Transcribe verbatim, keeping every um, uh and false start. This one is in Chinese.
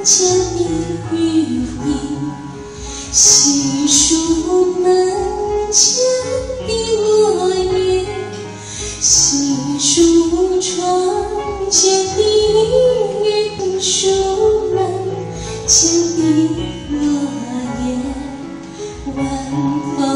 前的雨衣，细数门前的落叶，细数窗前的云，数门前的落叶，晚风。